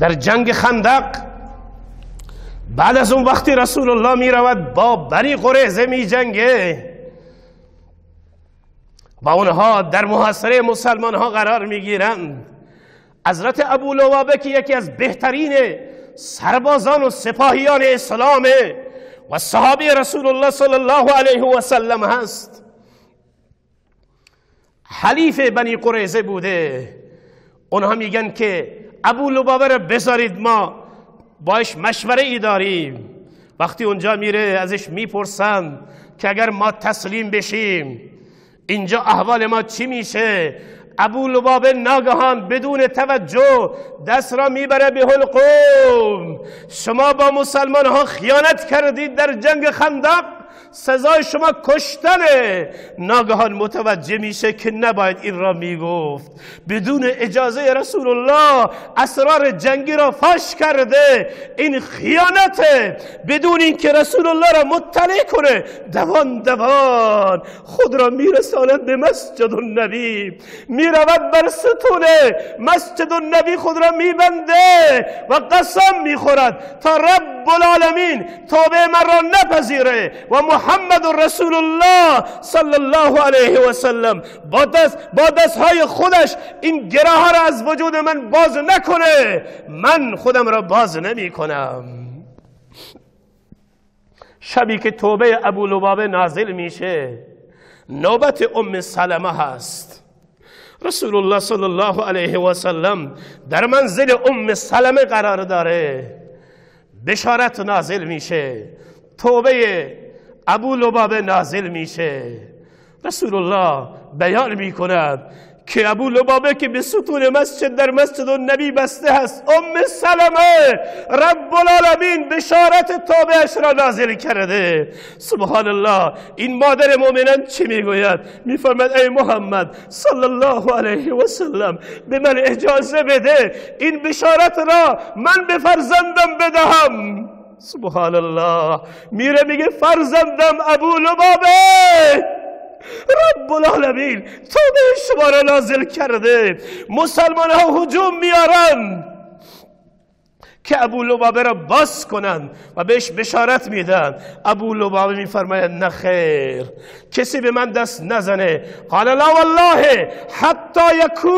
در جنگ خندق بعد از اون وقتی رسول الله می رود با بنی قریظه می جنگه و اونها در محاصره مسلمان ها قرار می گیرند، حضرت ابو لبابه که یکی از بهترین سربازان و سپاهیان اسلامه و صحابی رسول الله صلی الله علیه و سلم هست، حلیف بنی قریظه بوده. اونها میگن که ابو لبابه را بذارید، ما باش مشوره ای داریم. وقتی اونجا میره ازش میپرسن که اگر ما تسلیم بشیم اینجا احوال ما چی میشه؟ ابو لبابه ناگهان بدون توجه دست را میبره به حلقوم، شما با مسلمان ها خیانت کردید در جنگ خندق، سزای شما کشتنه. ناگهان متوجه میشه که نباید این را میگفت، بدون اجازه رسول الله اسرار جنگی را فاش کرده، این خیانته. بدون اینکه رسول الله را مطلع کنه دوان دوان خود را میرساند به مسجد النبی، میرود بر ستون مسجد النبی خود را میبنده و قسم میخورد تا رب العالمین توبه من را نپذیره و محمد رسول الله صلی الله علیه و سلم با دستهای خودش این گره ها را از وجود من باز نکنه، من خودم را باز نمی کنم. شبی که توبه ابو لبابه نازل میشه نوبت ام سلمه هست. رسول الله صلی الله علیه و سلم در منزل ام سلمه قرار داره، بشارت نازل میشه، توبه ابو لبابه نازل میشه. رسول الله بیان میکند که ابو لبابه که به ستون مسجد در مسجد النبی بسته هست، ام سلمه رب العالمین بشارت توبهش را نازل کرده. سبحان الله. این مادر مؤمنان چی میگوید؟ میفرماید ای محمد صلی الله علیه و سلم به من اجازه بده این بشارت را من به فرزندم بدهم. سبحان الله. میره میگه فرزندم ابو لبابه رب العالمین توبه شما را نازل کرده. مسلمان ها هجوم میارن که ابو لبابه را باز کنند و بهش بشارت میدن. ابو لبابه میفرماید نه خیر، کسی به من دست نزنه. قال لا والله حتی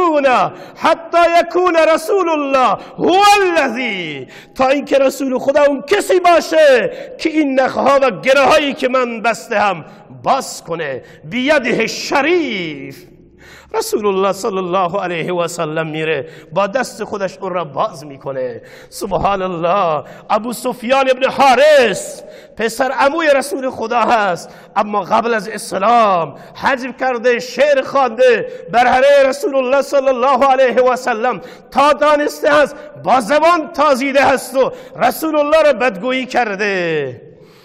یکون رسول الله هو الذی، تا اینکه رسول خدا اون کسی باشه که این نخها و گره هایی که من بسته هم باز کنه بیده شریف. رسول الله صلی الله علیه و سلم میره با دست خودش اون را باز میکنه. سبحان الله. ابو سفیان ابن حارث پسر عموی رسول خدا هست، اما قبل از اسلام حج کرده، شعر خوانده بر حره رسول الله صلی الله علیه و سلم تا دانسته هست با زبان تازیده هست و رسول الله را بدگویی کرده.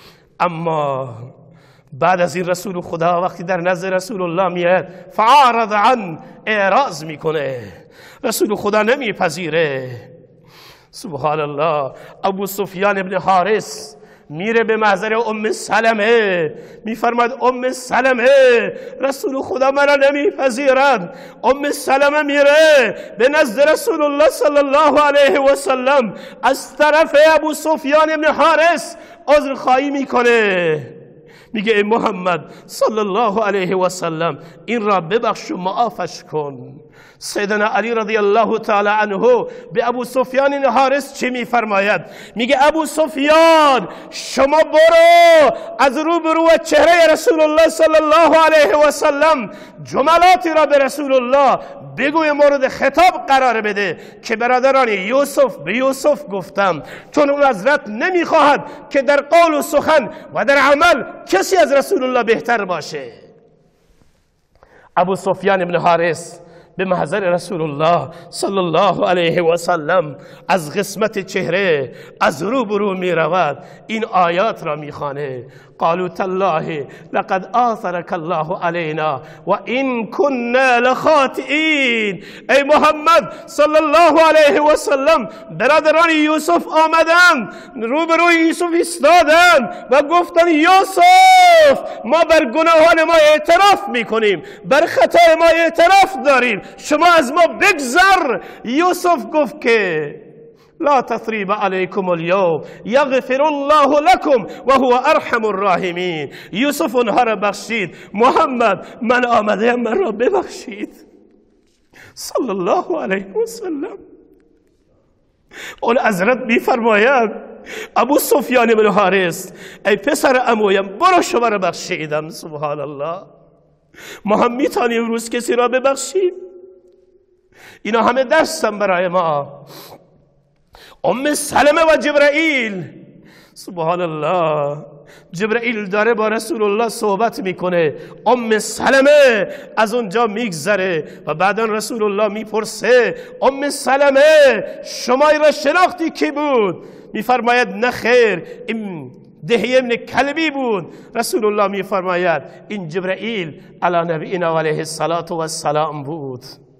اما بعد از این رسول خدا وقتی در نزد رسول الله میاد فعارض عن، اعراض میکنه، رسول خدا نمیپذیره. سبحان الله. ابو سفیان ابن حارث میره به محضر ام سلمه، میفرماد ام سلمه رسول خدا مرا نمیپذیرد. ام سلمه میره به نزد رسول الله صلی الله علیه و سلم، از طرف ابو سفیان ابن حارث عذرخواهی میکنه، میگه ای محمد صلی الله علیه و سلم این را ببخش و معافش کن. سیدنا علی رضی الله تعالی عنه به ابو سفیان حارث چی میفرماید؟ میگه ابو سفیان شما برو از روبرو چهره رسول الله صلی الله علیه و سلم جملاتی را به رسول الله بگوی، مورد خطاب قرار بده که برادران یوسف به یوسف گفتم، چون اون حضرت نمیخواهد که در قول و سخن و در عمل کسی از رسول الله بهتر باشه. ابو سفیان ابن حارث به محضر رسول الله صلی الله علیه و سلم از قسمت چهره از روبرو می رود، این آیات را می خوانه. قالوا تالله لقد آثرك الله علينا وان كنا لخاطئین. ای محمد صلی الله علیه و سلم برادران یوسف آمدند، روبروی یوسف ایستادند و گفتند یوسف ما بر گناهان ما اعتراف میکنیم، بر خطای ما اعتراف داریم، شما از ما بگذر. یوسف گفت که لا تثریب علیکم اليوم یغفر الله لكم و هو ارحم الراحمین. یوسف اونها را بخشید، محمد من آمده من را ببخشید. صلی الله علیه و سلم. اون حضرت میفرماید ابو سفیان بن حارث ای پسر عمویم برو شما را بخشیدم. سبحان الله. ما هم میتونیم امروز کسی را ببخشیم؟ اینا همه درسن برای ما. ام سلمه و جبرائیل، سبحان الله، جبرائیل داره با رسول الله صحبت میکنه، ام سلمه از اونجا میگذره و بعدا رسول الله میپرسه ام سلمه شما را شناختی کی بود؟ میفرماید نه خیر، این دحیه ابن کلبی بود. رسول الله میفرماید این جبرائیل علی نبینا و علیه الصلاة و السلام بود.